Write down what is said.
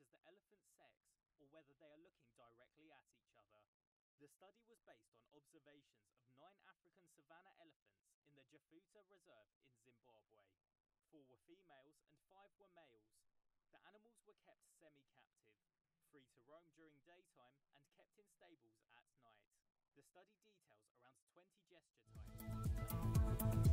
such as the elephant's sex or whether they are looking directly at each other. The study was based on observations of 9 African savanna elephants in the Jafuta Reserve in Zimbabwe. 4 were females and 5 were males. The animals were kept semi-captive, free to roam during daytime and kept in stables at night. The study details around 20 gesture types.